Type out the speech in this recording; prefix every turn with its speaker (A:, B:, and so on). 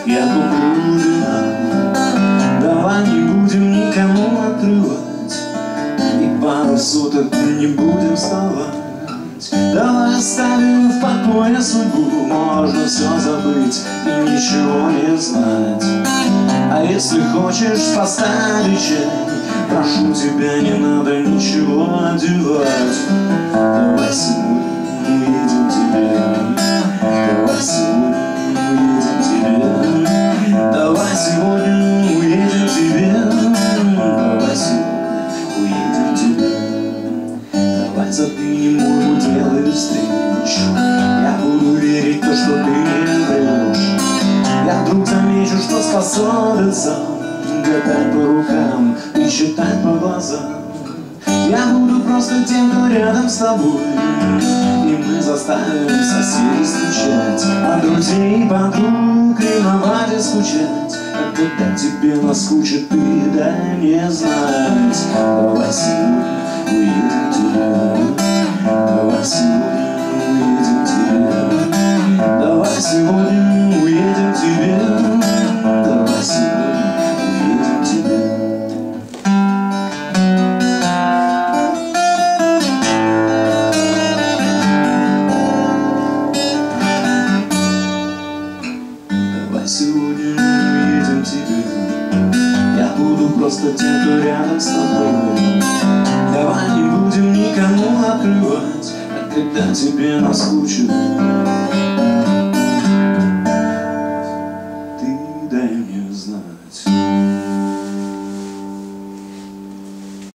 A: я куплю вина. Давай не будем никому отрывать, и пару суток не будем вставать. Давай оставим в покое судьбу, можно все забыть и ничего не знать. А если хочешь поставить чай, прошу тебя, не надо ничего одевать. Давай сегодня уедем к тебе, давай сегодня уедем к тебе, давай сегодня уедем к тебе, давай сегодня уедем к тебе. Давай задвинем мой удел и встречу, я буду верить в то, что ты не врешь. Я вдруг замечу, что способен сам гадать по рукам и считать по глазам. Я буду просто тем, кто рядом с тобой, и мы заставим соседей стучать, а друзей и подруг ревновать и скучать. А когда тебе наскучит, ты дай мне знать. Давай сегодня уедем к тебе, давай сегодня уедем к тебе, давай сегодня уедем к тебе, давай сегодня уедем к тебе. Давай сегодня уедем к тебе, я буду просто тем, кто рядом с тобой. Давай не будем никому открывать, а когда тебе наскучит, ты дай мне знать.